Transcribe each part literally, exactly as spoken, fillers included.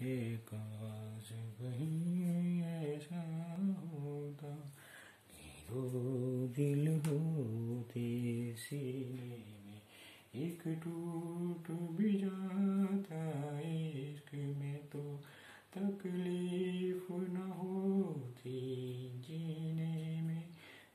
ये काश कहीं ऐसा होता कि दो दिल होते सीने में, एक टूट भी जाता इश्क में तो तकलीफ न होती जीने में,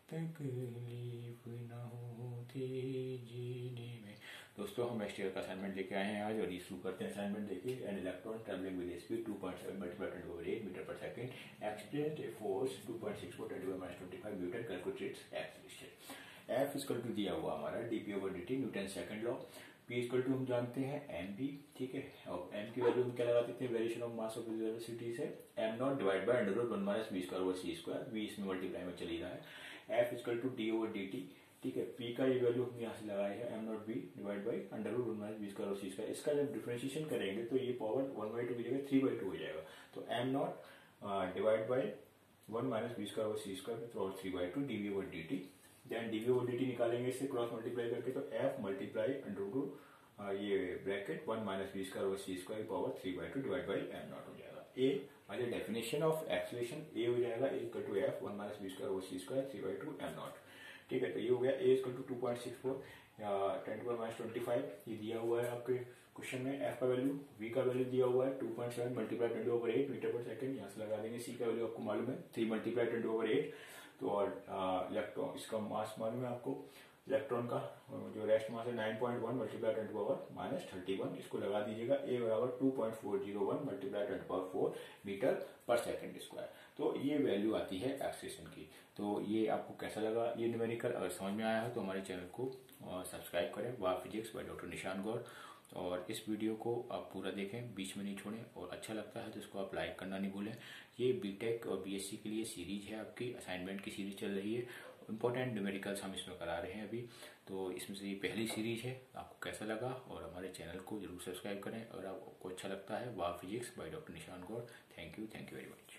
तकलीफ न होती जीने में। दोस्तों हम एक्सटीरियर का असाइनमेंट लेके आए हैं आज और ये शुरू करते हैं असाइनमेंट। देखिए, an electron travelling with speed two point seven multiply ten over eight metre पर second experienced a force two point six four ten to minus twenty five newton, calculated acceleration. F equal to दिया हुआ हमारा dp over dt, Newton second law. P equal to हम जानते हैं M B, ठीक है। और एम की वैल्यू हम क्या लगाते थे, variation of mass of velocity से M naught divide by under root one minus V square over C square, V इसमें मल्टीप्लाई में चली रहा है। F equal to D over D T, ठीक है। पी का ये वैल्यू हम यहाँ से लगाए हैं M naught B divide by under root one minus B square और सी स्क्वायर। इसका जब डिफरेंशिएशन करेंगे तो ये पावर वन बाई टू की जगह थ्री बाई टू हो जाएगा। तो M naught divide by one minus B square और सी स्क्वायर तो three by two DV over D T. Then DV over D T निकालेंगे इससे क्रॉस मल्टीप्लाई करके, तो एफ मल्टीप्लाई अंडर रूट ये bracket one minus B square और C square power three by two divide by M naught हो जाएगा। ए आज definition of acceleration A हो जाएगा equal to F one minus B square और C square three by two M naught, ठीक है। तो ये हो गया A equal to two point six four ten to minus twenty five, ये दिया हुआ है आपके क्वेश्चन में। एफ का वैल्यू, वी का वैल्यू दिया हुआ है two point seven multiply ten over eight metre पर सेकंड, यहाँ से लगा देंगे। सी का वैल्यू आपको मालूम है three multiply ten over eight, तो और इलेक्ट्रॉन इसका मास मालूम है आपको, इलेक्ट्रॉन का जो रेस्ट मास है nine point one multiply ten to power minus thirty one, इसको लगा दीजिएगा। ए बराबर two point four zero one multiply ten to power four metre पर सेकंड स्क्वायर। तो ये वैल्यू आती है एक्सेलरेशन की। तो ये आपको कैसा लगा ये न्यूमेरिकल, अगर समझ में आया है तो हमारे चैनल को सब्सक्राइब करें, वाह फिजिक्स बाय डॉक्टर निशान गौर। और इस वीडियो को आप पूरा देखें, बीच में नहीं छोड़ें, और अच्छा लगता है तो इसको आप लाइक करना नहीं भूलें। ये बीटेक और बीएससी के लिए सीरीज है, आपकी असाइनमेंट की सीरीज चल रही है। इंपॉर्टेंट न्यूमेरिकल्स हम इसमें करा रहे हैं अभी, तो इसमें से ये पहली सीरीज है। आपको कैसा लगा, और हमारे चैनल को जरूर सब्सक्राइब करें। और आपको अच्छा लगता है वाह physics by doctor Nishan Gaur. Thank you, thank you very much.